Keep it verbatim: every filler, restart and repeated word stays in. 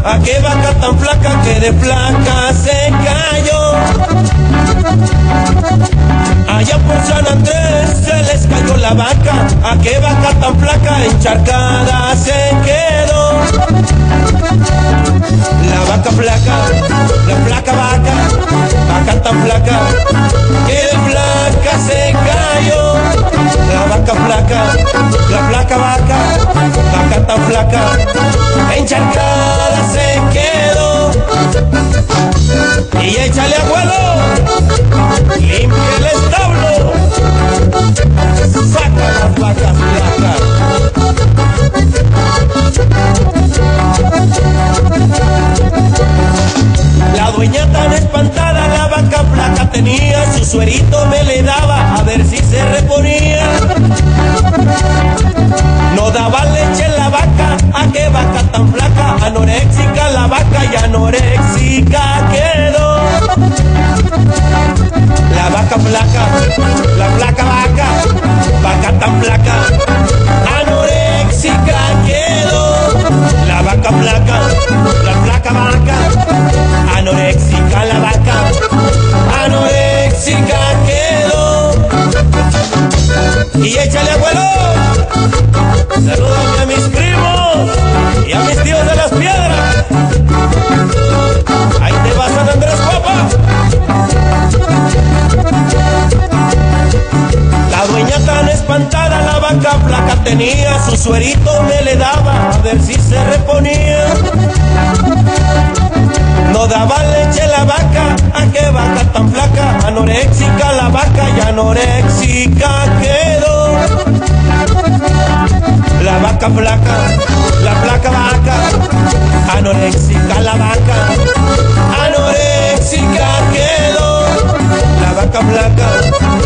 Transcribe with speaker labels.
Speaker 1: a qué vaca tan flaca que de flaca se cayó. Allá por San Andrés se les cayó la vaca, a qué vaca tan flaca encharcada se quedó. La vaca flaca, la flaca vaca, vaca tan flaca que de flaca se cayó. La vaca flaca, la flaca vaca, vaca tan flaca encharcada se quedó. Y échale abuelo, limpia el establo, saca las vacas flacas. La dueña tan espantada, la vaca flaca tenía, su suerito me le daba a ver si se reponía. No daba leche la vaca, a qué vaca tan flaca, anoréxica la vaca y anoréxica quedó. La vaca flaca, la flaca vaca, vaca tan flaca, anoréxica quedó. La vaca flaca, la flaca vaca, anoréxica la vaca, anoréxica quedó. Y échale abuelo, salúdame a mis primos y a mis tíos de las piedras. Ahí te va San Andrés, guapa. La dueña tan espantada, la vaca flaca tenía, su suerito me le daba a ver si se reponía. No daba leche la vaca, a qué vaca tan flaca, anoréxica la vaca y anoréxica quedó. La vaca flaca, la flaca vaca, anoréxica la vaca, anoréxica quedó. La vaca flaca,